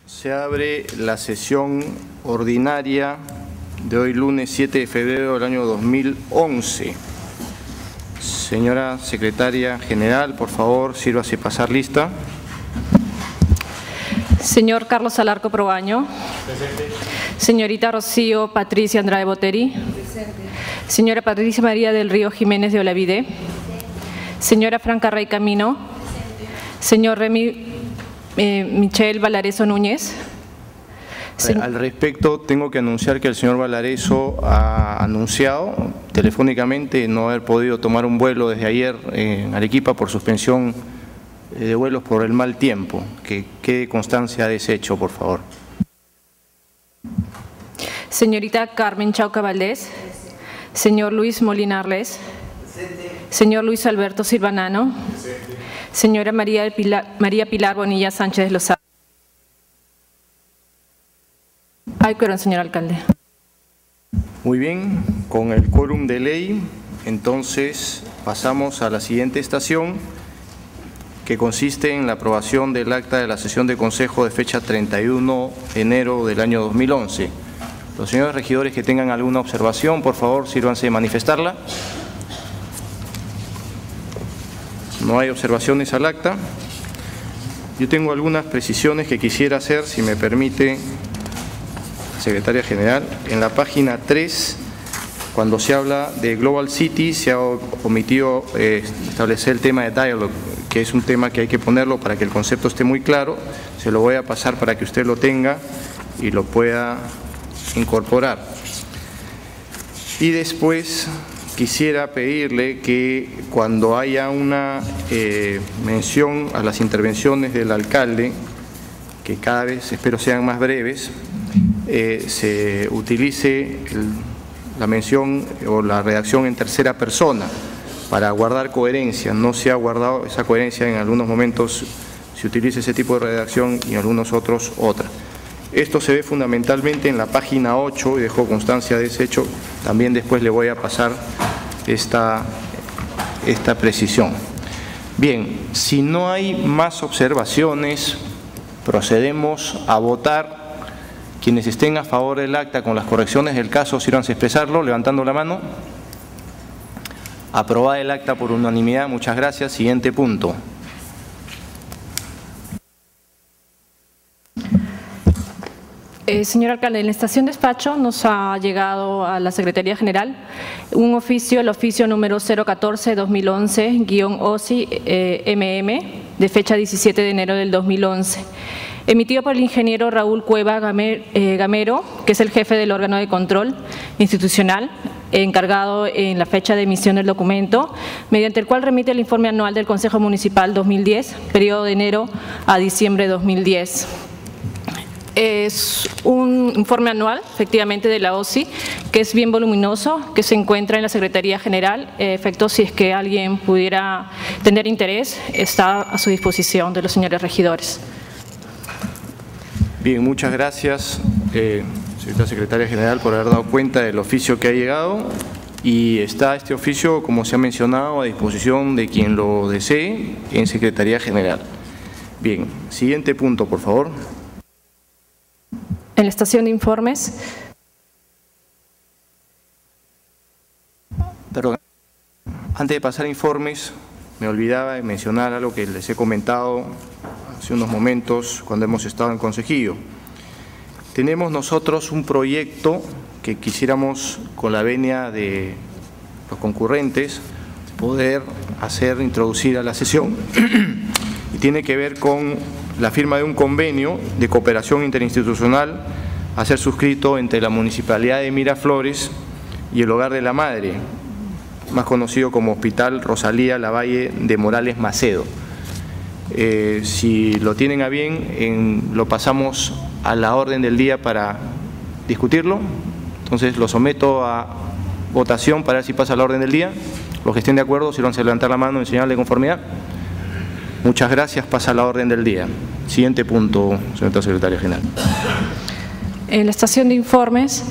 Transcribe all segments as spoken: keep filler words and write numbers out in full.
Se abre la sesión ordinaria de hoy lunes siete de febrero del año dos mil once. Señora Secretaria General, por favor, sírvase pasar lista. Señor Carlos Alarco Proaño. Presente. Señorita Rocío Patricia Andrade Boteri. Presente. Señora Patricia María del Río Jiménez de Olavide. Señora Franca Rey Camino. Señor Remy eh, Michel Valareso Núñez. Sen Al respecto, tengo que anunciar que el señor Valareso ha anunciado telefónicamente no haber podido tomar un vuelo desde ayer en Arequipa por suspensión de vuelos por el mal tiempo. Que quede constancia de ese hecho, por favor. Señorita Carmen Chauca Valdés. Señor Luis Molina Arles. Señor Luis Alberto Silvanano. Señora María Pilar, María Pilar Bonilla Sánchez de Lozada. Ay, perdón, señor alcalde. Muy bien, con el quórum de ley, entonces pasamos a la siguiente estación, que consiste en la aprobación del acta de la sesión de Consejo de fecha treinta y uno de enero del año dos mil once. Los señores regidores que tengan alguna observación, por favor, sírvanse de manifestarla. No hay observaciones al acta. Yo tengo algunas precisiones que quisiera hacer, si me permite, Secretaria General. En la página tres, cuando se habla de Global City, se ha omitido eh, establecer el tema de Dialogue, que es un tema que hay que ponerlo para que el concepto esté muy claro. Se lo voy a pasar para que usted lo tenga y lo pueda incorporar. Y después quisiera pedirle que cuando haya una eh, mención a las intervenciones del alcalde, que cada vez espero sean más breves, eh, se utilice el, la mención o la redacción en tercera persona para guardar coherencia. No se ha guardado esa coherencia en algunos momentos, se utiliza ese tipo de redacción y en algunos otros otra. Esto se ve fundamentalmente en la página ocho y dejo constancia de ese hecho. También después le voy a pasar esta, esta precisión. Bien, si no hay más observaciones, procedemos a votar. Quienes estén a favor del acta con las correcciones del caso, sírvanse a expresarlo, levantando la mano. Aprobada el acta por unanimidad, muchas gracias. Siguiente punto. Eh, señor alcalde, en la estación despacho nos ha llegado a la Secretaría General un oficio, el oficio número cero catorce dos mil once guión O S I eh, M M, de fecha diecisiete de enero del dos mil once, emitido por el ingeniero Raúl Cueva Gamer, eh, Gamero, que es el jefe del órgano de control institucional, encargado en la fecha de emisión del documento, mediante el cual remite el informe anual del Consejo Municipal dos mil diez, periodo de enero a diciembre de dos mil diez. Es un informe anual, efectivamente, de la O S I, que es bien voluminoso, que se encuentra en la Secretaría General. En efecto, si es que alguien pudiera tener interés, está a su disposición de los señores regidores. Bien, muchas gracias, eh, señora Secretaria General, por haber dado cuenta del oficio que ha llegado. Y está este oficio, como se ha mencionado, a disposición de quien lo desee en Secretaría General. Bien, siguiente punto, por favor. En la estación de informes. Perdón, antes de pasar a informes, me olvidaba de mencionar algo que les he comentado hace unos momentos cuando hemos estado en Consejillo. Tenemos nosotros un proyecto que quisiéramos, con la venia de los concurrentes, poder hacer, introducir a la sesión, y tiene que ver con la firma de un convenio de cooperación interinstitucional a ser suscrito entre la Municipalidad de Miraflores y el Hogar de la Madre, más conocido como Hospital Rosalía Lavalle de Morales Macedo. Eh, si lo tienen a bien, en, lo pasamos a la orden del día para discutirlo. Entonces lo someto a votación para ver si pasa a la orden del día. Los que estén de acuerdo, si van a levantar la mano en señal de conformidad. Muchas gracias, pasa a la orden del día. Siguiente punto, señora Secretaria General. En la estación de informes.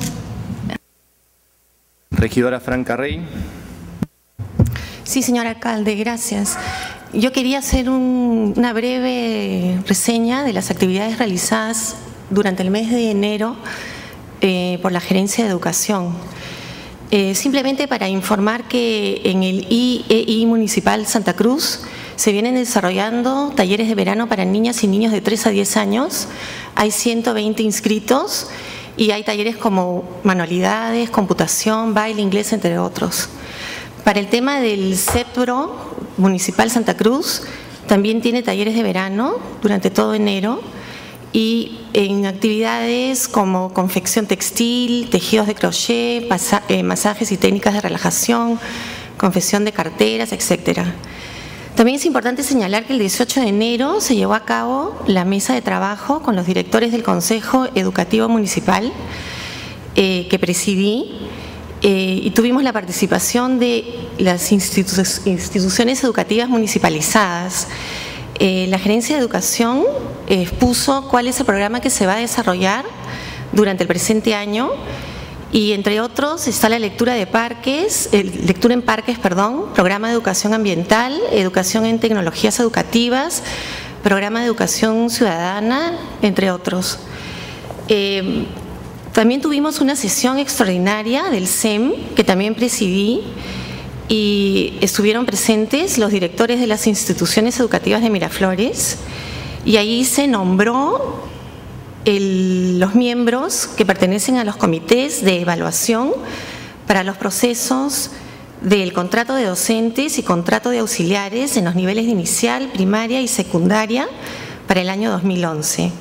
Regidora Franca Rey. Sí, señor alcalde, gracias. Yo quería hacer un, una breve reseña de las actividades realizadas durante el mes de enero eh, por la Gerencia de Educación. Eh, simplemente para informar que en el I E I Municipal Santa Cruz se vienen desarrollando talleres de verano para niñas y niños de tres a diez años. Hay ciento veinte inscritos y hay talleres como manualidades, computación, baile, inglés, entre otros. Para el tema del CEPRO Municipal Santa Cruz, también tiene talleres de verano durante todo enero y en actividades como confección textil, tejidos de crochet, masajes y técnicas de relajación, confección de carteras, etcétera. También es importante señalar que el dieciocho de enero se llevó a cabo la mesa de trabajo con los directores del Consejo Educativo Municipal eh, que presidí eh, y tuvimos la participación de las institu instituciones educativas municipalizadas. Eh, la Gerencia de Educación expuso cuál es el programa que se va a desarrollar durante el presente año y entre otros está la lectura de parques, eh, lectura en parques, perdón, programa de educación ambiental, educación en tecnologías educativas, programa de educación ciudadana, entre otros. Eh, también tuvimos una sesión extraordinaria del C E M que también presidí y estuvieron presentes los directores de las instituciones educativas de Miraflores y ahí se nombró El, los miembros que pertenecen a los comités de evaluación para los procesos del contrato de docentes y contrato de auxiliares en los niveles de inicial, primaria y secundaria para el año dos mil once.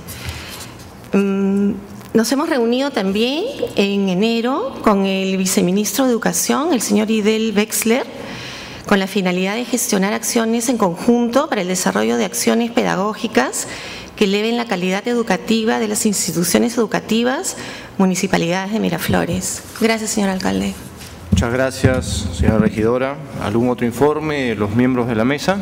Nos hemos reunido también en enero con el viceministro de Educación, el señor Idel Wexler, con la finalidad de gestionar acciones en conjunto para el desarrollo de acciones pedagógicas que eleven la calidad educativa de las instituciones educativas, municipalidades de Miraflores. Gracias, señor alcalde. Muchas gracias, señora regidora. ¿Algún otro informe de los miembros de la mesa?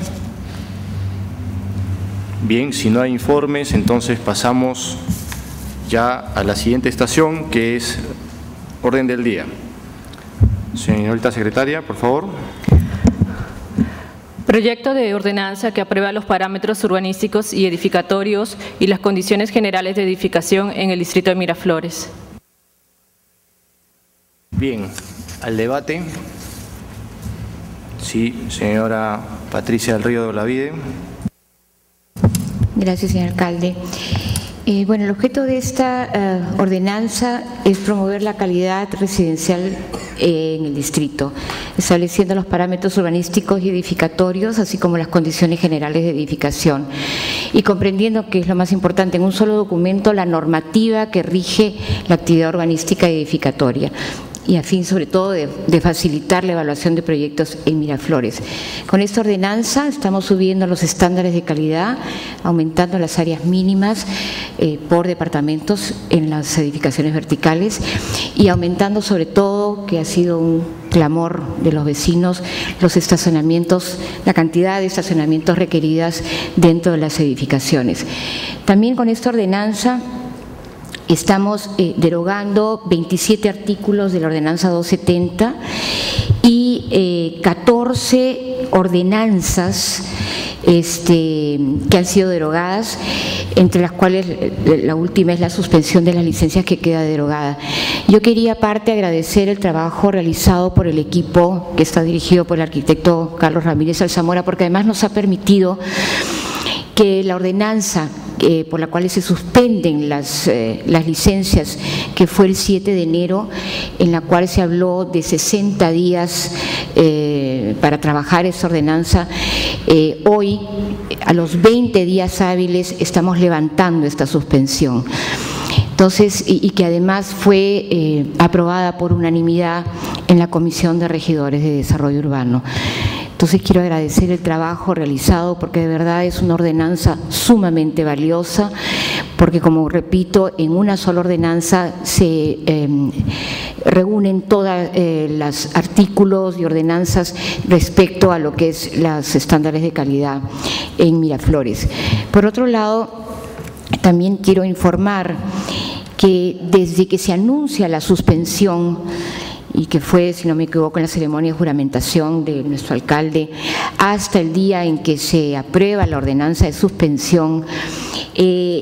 Bien, si no hay informes, entonces pasamos ya a la siguiente estación, que es orden del día. Señorita secretaria, por favor. Proyecto de ordenanza que aprueba los parámetros urbanísticos y edificatorios y las condiciones generales de edificación en el distrito de Miraflores. Bien, al debate. Sí, señora Patricia del Río de Olavide. Gracias, señor alcalde. Eh, bueno, el objeto de esta uh, ordenanza es promover la calidad residencial eh, en el distrito, estableciendo los parámetros urbanísticos y edificatorios, así como las condiciones generales de edificación, y comprendiendo, que es lo más importante, en un solo documento la normativa que rige la actividad urbanística y edificatoria, y a fin sobre todo de, de facilitar la evaluación de proyectos en Miraflores. Con esta ordenanza estamos subiendo los estándares de calidad, aumentando las áreas mínimas eh, por departamentos en las edificaciones verticales y aumentando sobre todo, que ha sido un clamor de los vecinos, los estacionamientos, la cantidad de estacionamientos requeridas dentro de las edificaciones. También con esta ordenanza estamos eh, derogando veintisiete artículos de la ordenanza doscientos setenta y eh, catorce ordenanzas este, que han sido derogadas, entre las cuales la última es la suspensión de las licencias, que queda derogada. Yo quería aparte agradecer el trabajo realizado por el equipo que está dirigido por el arquitecto Carlos Ramírez Alzamora, porque además nos ha permitido que la ordenanza eh, por la cual se suspenden las, eh, las licencias, que fue el siete de enero, en la cual se habló de sesenta días eh, para trabajar esa ordenanza, eh, hoy a los veinte días hábiles estamos levantando esta suspensión. Entonces, y, y que además fue eh, aprobada por unanimidad en la Comisión de Regidores de Desarrollo Urbano. Entonces quiero agradecer el trabajo realizado, porque de verdad es una ordenanza sumamente valiosa, porque como repito, en una sola ordenanza se eh, reúnen todos eh, los artículos y ordenanzas respecto a lo que es los estándares de calidad en Miraflores. Por otro lado, también quiero informar que desde que se anuncia la suspensión, y que fue, si no me equivoco, en la ceremonia de juramentación de nuestro alcalde, hasta el día en que se aprueba la ordenanza de suspensión, eh,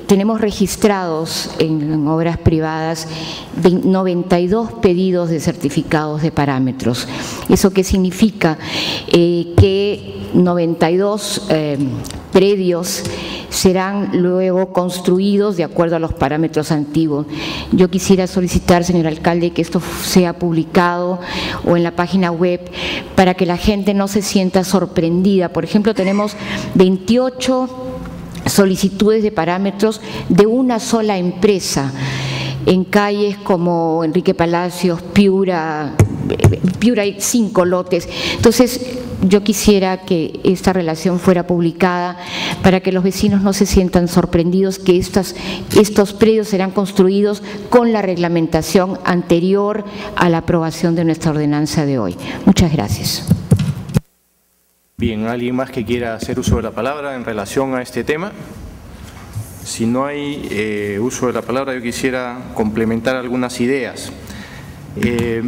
tenemos registrados en, en obras privadas noventa y dos pedidos de certificados de parámetros. ¿Eso qué significa? Eh, que noventa y dos eh, predios serán luego construidos de acuerdo a los parámetros antiguos. Yo quisiera solicitar, señor alcalde, que esto sea publicado o en la página web para que la gente no se sienta sorprendida. Por ejemplo, tenemos veintiocho solicitudes de parámetros de una sola empresa en calles como Enrique Palacios, Piura, Piura hay cinco lotes. Entonces, yo quisiera que esta relación fuera publicada para que los vecinos no se sientan sorprendidos que estas, estos predios serán construidos con la reglamentación anterior a la aprobación de nuestra ordenanza de hoy. Muchas gracias. Bien, ¿alguien más que quiera hacer uso de la palabra en relación a este tema? Si no hay eh, uso de la palabra, yo quisiera complementar algunas ideas. Eh,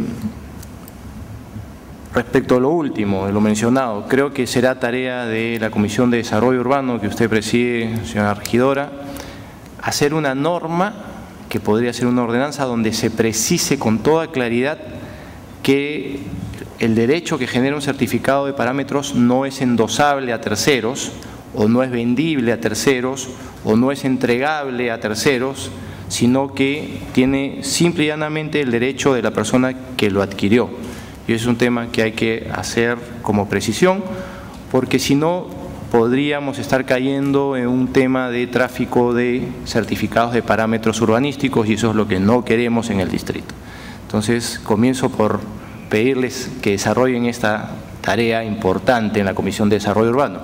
Respecto a lo último, de lo mencionado, creo que será tarea de la Comisión de Desarrollo Urbano que usted preside, señora regidora, hacer una norma que podría ser una ordenanza donde se precise con toda claridad que el derecho que genera un certificado de parámetros no es endosable a terceros o no es vendible a terceros o no es entregable a terceros, sino que tiene simple y llanamente el derecho de la persona que lo adquirió. Y es un tema que hay que hacer como precisión, porque si no podríamos estar cayendo en un tema de tráfico de certificados de parámetros urbanísticos y eso es lo que no queremos en el distrito. Entonces, comienzo por pedirles que desarrollen esta tarea importante en la Comisión de Desarrollo Urbano.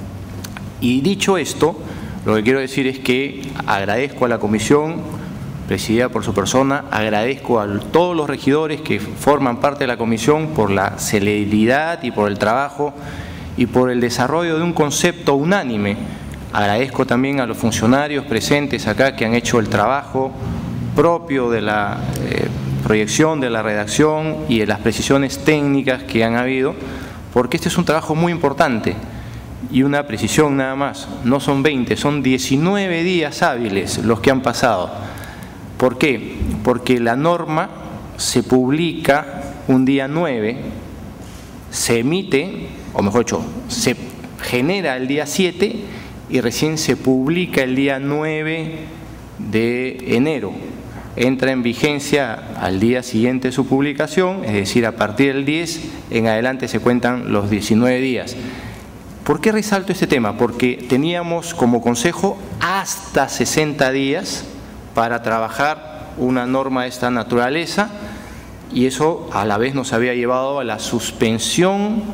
Y dicho esto, lo que quiero decir es que agradezco a la Comisión presidida por su persona, agradezco a todos los regidores que forman parte de la comisión por la celeridad y por el trabajo y por el desarrollo de un concepto unánime. Agradezco también a los funcionarios presentes acá que han hecho el trabajo propio de la eh, proyección, de la redacción y de las precisiones técnicas que han habido, porque este es un trabajo muy importante. Y una precisión nada más, no son veinte, son diecinueve días hábiles los que han pasado. ¿Por qué? Porque la norma se publica un día nueve, se emite, o mejor dicho, se genera el día siete y recién se publica el día nueve de enero. Entra en vigencia al día siguiente de su publicación, es decir, a partir del diez en adelante se cuentan los diecinueve días. ¿Por qué resalto este tema? Porque teníamos como consejo hasta sesenta días para trabajar una norma de esta naturaleza y eso a la vez nos había llevado a la suspensión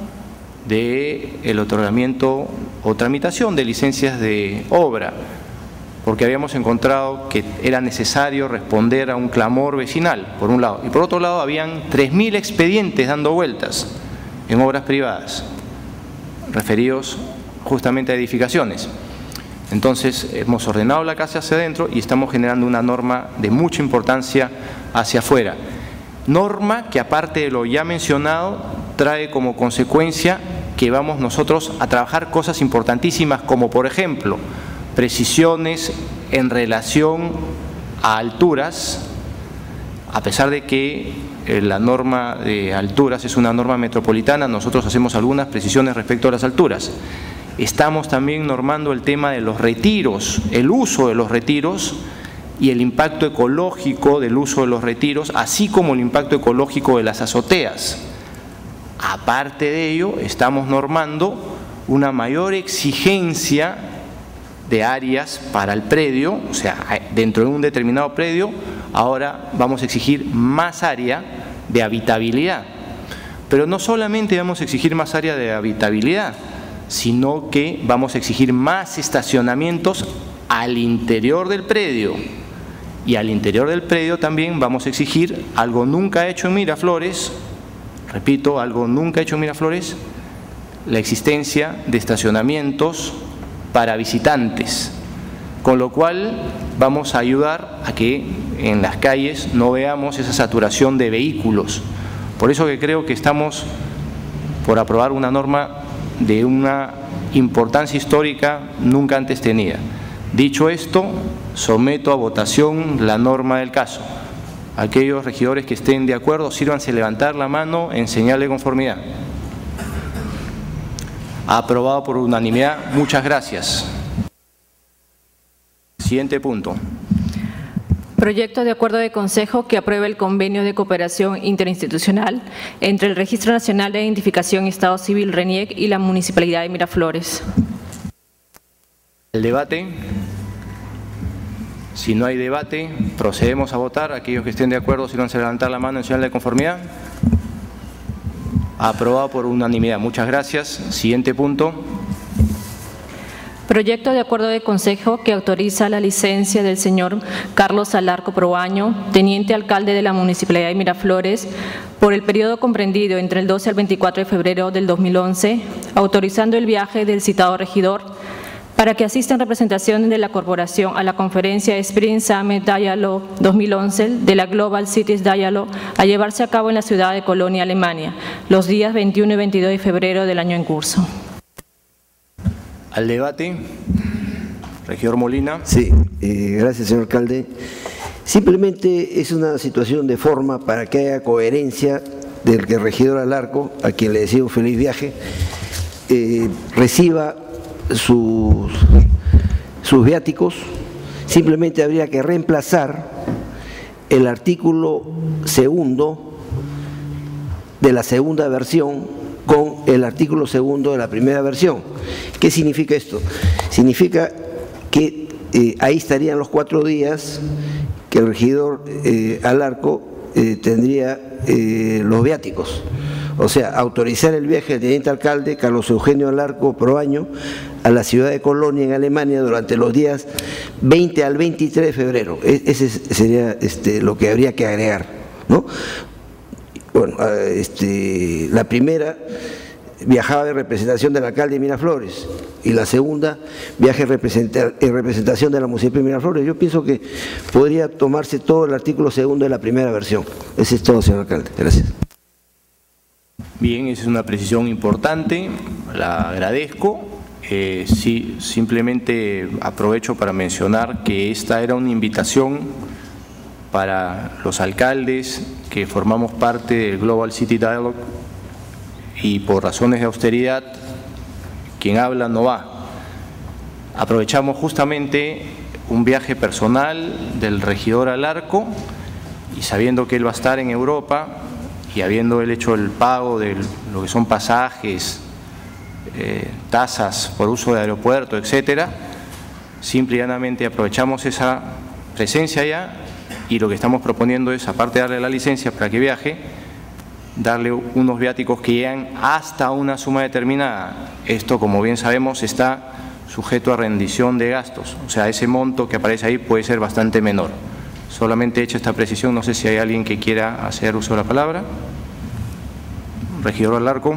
del otorgamiento o tramitación de licencias de obra, porque habíamos encontrado que era necesario responder a un clamor vecinal, por un lado, y por otro lado habían tres mil expedientes dando vueltas en obras privadas, referidos justamente a edificaciones. Entonces, hemos ordenado la casa hacia adentro y estamos generando una norma de mucha importancia hacia afuera. Norma que, aparte de lo ya mencionado, trae como consecuencia que vamos nosotros a trabajar cosas importantísimas como, por ejemplo, precisiones en relación a alturas, a pesar de que la norma de alturas es una norma metropolitana, nosotros hacemos algunas precisiones respecto a las alturas. Estamos también normando el tema de los retiros, el uso de los retiros y el impacto ecológico del uso de los retiros, así como el impacto ecológico de las azoteas. Aparte de ello, estamos normando una mayor exigencia de áreas para el predio, o sea, dentro de un determinado predio, ahora vamos a exigir más área de habitabilidad. Pero no solamente vamos a exigir más área de habitabilidad, sino que vamos a exigir más estacionamientos al interior del predio. Y al interior del predio también vamos a exigir algo nunca hecho en Miraflores, repito, algo nunca hecho en Miraflores, la existencia de estacionamientos para visitantes, con lo cual vamos a ayudar a que en las calles no veamos esa saturación de vehículos. Por eso que creo que estamos por aprobar una norma de una importancia histórica nunca antes tenida. Dicho esto, someto a votación la norma del caso. Aquellos regidores que estén de acuerdo, sírvanse levantar la mano en señal de conformidad. Aprobado por unanimidad. Muchas gracias. Siguiente punto. Proyecto de acuerdo de consejo que aprueba el convenio de cooperación interinstitucional entre el Registro Nacional de Identificación y Estado Civil RENIEC y la Municipalidad de Miraflores. El debate. Si no hay debate, procedemos a votar. Aquellos que estén de acuerdo, si no se levantar la mano en señal de conformidad. Aprobado por unanimidad. Muchas gracias. Siguiente punto. Proyecto de acuerdo de consejo que autoriza la licencia del señor Carlos Alarco Proaño, teniente alcalde de la Municipalidad de Miraflores, por el periodo comprendido entre el doce al veinticuatro de febrero del dos mil once, autorizando el viaje del citado regidor para que asista en representación de la corporación a la conferencia Spring Summit Dialogue dos mil once de la Global Cities Dialogue a llevarse a cabo en la ciudad de Colonia, Alemania, los días veintiuno y veintidós de febrero del año en curso. Al debate. Regidor Molina. Sí, eh, gracias, señor alcalde. Simplemente es una situación de forma para que haya coherencia del que el regidor Alarco, a quien le deseo un feliz viaje, eh, reciba sus, sus viáticos. Simplemente habría que reemplazar el artículo segundo de la segunda versión con el artículo segundo de la primera versión. ¿Qué significa esto? Significa que eh, ahí estarían los cuatro días que el regidor eh, Alarco eh, tendría eh, los viáticos. O sea, autorizar el viaje del teniente alcalde Carlos Eugenio Alarco Proaño a la ciudad de Colonia, en Alemania, durante los días veinte al veintitrés de febrero. E ese sería este, lo que habría que agregar, ¿no? Bueno, este, la primera viajaba en representación del alcalde de Miraflores y la segunda viaje en representación de la municipalidad de Miraflores. Yo pienso que podría tomarse todo el artículo segundo de la primera versión. Ese es todo, señor alcalde. Gracias. Bien, esa es una precisión importante, la agradezco. Eh, sí, simplemente aprovecho para mencionar que esta era una invitación para los alcaldes que formamos parte del Global City Dialogue y por razones de austeridad quien habla no va. Aprovechamos justamente un viaje personal del regidor Alarco y sabiendo que él va a estar en Europa y habiendo él hecho el pago de lo que son pasajes, eh, tasas por uso de aeropuerto, etcétera, simple y llanamente aprovechamos esa presencia allá. Y lo que estamos proponiendo es, aparte de darle la licencia para que viaje, darle unos viáticos que llegan hasta una suma determinada. Esto, como bien sabemos, está sujeto a rendición de gastos. O sea, ese monto que aparece ahí puede ser bastante menor. Solamente he hecho esta precisión, no sé si hay alguien que quiera hacer uso de la palabra. Regidor Alarco.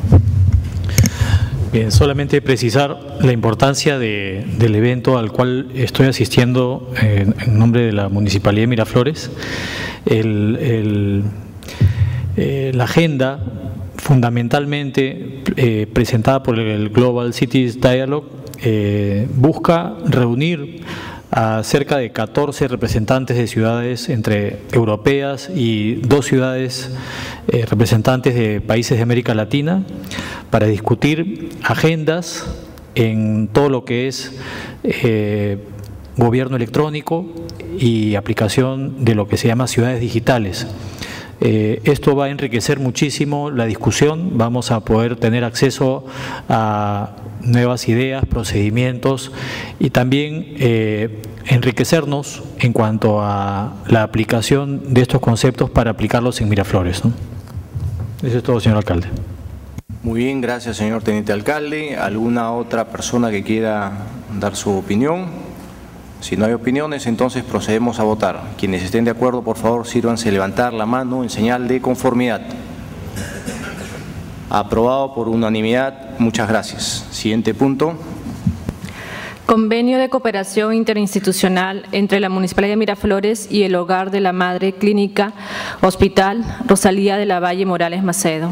Bien, solamente precisar la importancia de, del evento al cual estoy asistiendo en, en nombre de la Municipalidad de Miraflores. El, el, eh, la agenda fundamentalmente eh, presentada por el Global Cities Dialogue eh, busca reunir a cerca de catorce representantes de ciudades entre europeas y dos ciudades eh, representantes de países de América Latina para discutir agendas en todo lo que es eh, gobierno electrónico y aplicación de lo que se llama ciudades digitales. Eh, esto va a enriquecer muchísimo la discusión, vamos a poder tener acceso a nuevas ideas, procedimientos y también eh, enriquecernos en cuanto a la aplicación de estos conceptos para aplicarlos en Miraflores, ¿no? Eso es todo, señor alcalde. Muy bien, gracias, señor teniente alcalde. ¿Alguna otra persona que quiera dar su opinión? Si no hay opiniones, entonces procedemos a votar. Quienes estén de acuerdo, por favor, sírvanse levantar la mano en señal de conformidad. Aprobado por unanimidad. Muchas gracias. Siguiente punto. Convenio de cooperación interinstitucional entre la Municipalidad de Miraflores y el Hogar de la Madre Clínica Hospital Rosalía de la Valle Morales Macedo.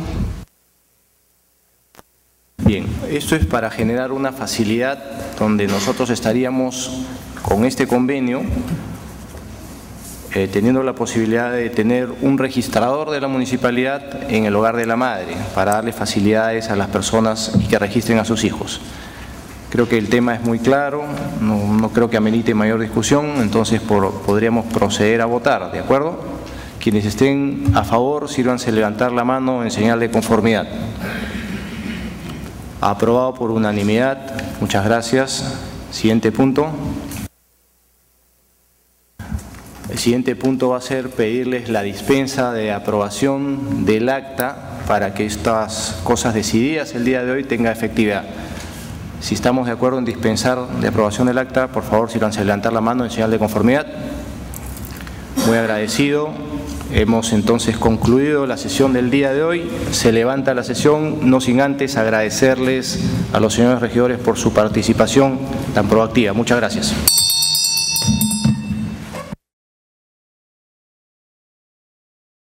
Bien, esto es para generar una facilidad donde nosotros estaríamos con este convenio, eh, teniendo la posibilidad de tener un registrador de la municipalidad en el hogar de la madre, para darle facilidades a las personas y que registren a sus hijos. Creo que el tema es muy claro, no, no creo que amerite mayor discusión, entonces por, podríamos proceder a votar, ¿de acuerdo? Quienes estén a favor, sírvanse levantar la mano en señal de conformidad. Aprobado por unanimidad. Muchas gracias. Siguiente punto. El siguiente punto va a ser pedirles la dispensa de aprobación del acta para que estas cosas decididas el día de hoy tengan efectividad. Si estamos de acuerdo en dispensar de aprobación del acta, por favor, sírvanse levantar la mano en señal de conformidad. Muy agradecido. Hemos entonces concluido la sesión del día de hoy. Se levanta la sesión, no sin antes agradecerles a los señores regidores por su participación tan proactiva. Muchas gracias.